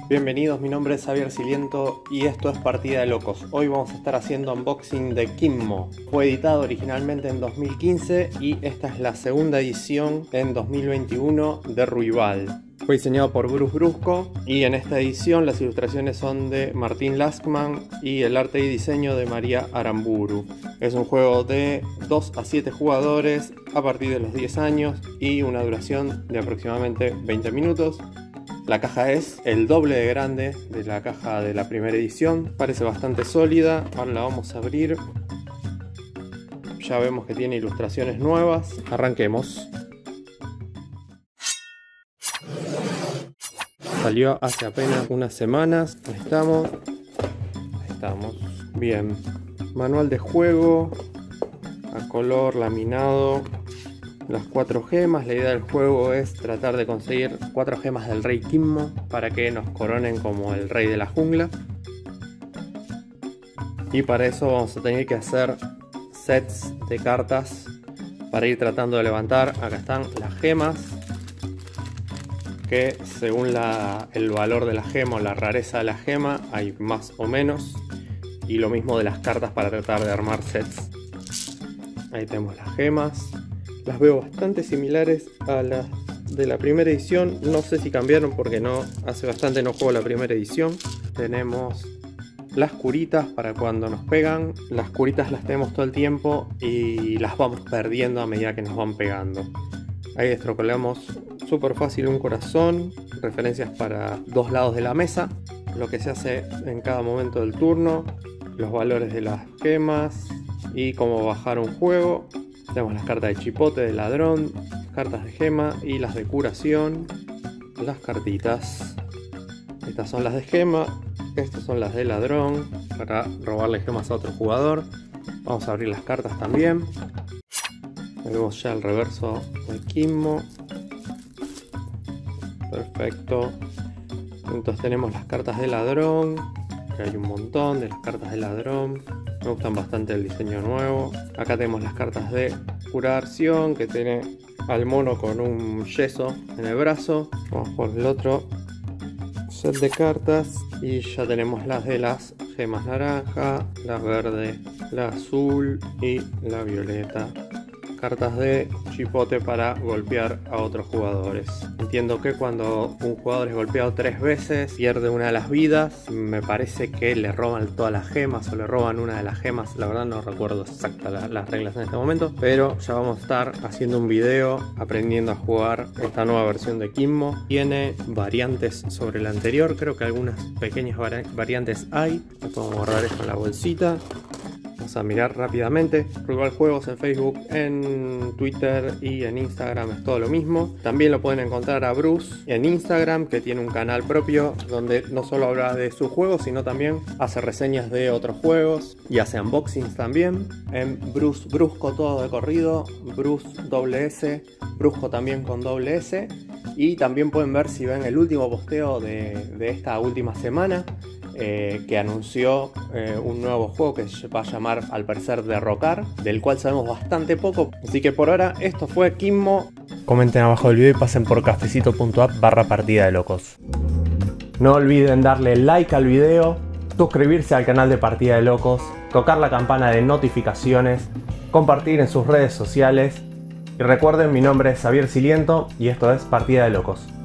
Bienvenidos, mi nombre es Xavier Siliento y esto es Partida de Locos. Hoy vamos a estar haciendo unboxing de Kimmo. Fue editado originalmente en 2015 y esta es la segunda edición en 2021 de Ruibal. Fue diseñado por Bruce Brusco y en esta edición las ilustraciones son de Martín Laskman y el arte y diseño de María Aramburu. Es un juego de 2 a 7 jugadores a partir de los 10 años y una duración de aproximadamente 20 minutos. La caja es el doble de grande de la caja de la primera edición, parece bastante sólida. Ahora la vamos a abrir. Ya vemos que tiene ilustraciones nuevas. Arranquemos. Salió hace apenas unas semanas. Ahí estamos. Bien. Manual de juego a color laminado. Las 4 gemas, la idea del juego es tratar de conseguir 4 gemas del rey Kimmo para que nos coronen como el rey de la jungla. Y para eso vamos a tener que hacer sets de cartas para ir tratando de levantar. Acá están las gemas, que según el valor de la gema o la rareza de la gema hay más o menos. Y lo mismo de las cartas para tratar de armar sets. Ahí tenemos las gemas. Las veo bastante similares a las de la primera edición. No sé si cambiaron porque hace bastante no juego la primera edición. Tenemos las curitas para cuando nos pegan. Las curitas las tenemos todo el tiempo y las vamos perdiendo a medida que nos van pegando. Ahí estropeamos súper fácil un corazón. Referencias para 2 lados de la mesa. Lo que se hace en cada momento del turno. Los valores de las gemas y cómo bajar un juego. Tenemos las cartas de chipote, de ladrón, cartas de gema y las de curación. Las cartitas. Estas son las de gema, estas son las de ladrón, para robarle gemas a otro jugador. Vamos a abrir las cartas también. Vemos ya el reverso de Kimmo. Perfecto. Entonces tenemos las cartas de ladrón, que hay un montón de las cartas de ladrón. Me gustan bastante el diseño nuevo. Acá tenemos las cartas de curación, que tiene al mono con un yeso en el brazo. Vamos por el otro set de cartas y ya tenemos las de las gemas naranja, la verde, la azul y la violeta. Cartas de chipote para golpear a otros jugadores. Entiendo que cuando un jugador es golpeado 3 veces pierde una de las vidas. Me parece que le roban todas las gemas o le roban una de las gemas. La verdad no recuerdo exactas las reglas en este momento, pero ya vamos a estar haciendo un video aprendiendo a jugar esta nueva versión de Kimmo. Tiene variantes sobre la anterior, creo que algunas pequeñas variantes hay. Podemos guardar esto en la bolsita. Vamos a mirar rápidamente. Ruibal Juegos en Facebook, en Twitter y en Instagram es todo lo mismo. También lo pueden encontrar a Bruce en Instagram, que tiene un canal propio donde no solo habla de sus juegos, sino también hace reseñas de otros juegos y hace unboxings también. En Bruce Brusco todo de corrido, Bruce WS, Brusco también con doble S. Y también pueden ver, si ven el último posteo de esta última semana, que anunció un nuevo juego que se va a llamar, al parecer, Derrocar, del cual sabemos bastante poco. Así que por ahora esto fue Kimmo. Comenten abajo del video y pasen por cafecito.app/partida de locos. No olviden darle like al video, suscribirse al canal de Partida de Locos, tocar la campana de notificaciones, compartir en sus redes sociales. Y recuerden, mi nombre es Xavier Siliento y esto es Partida de Locos.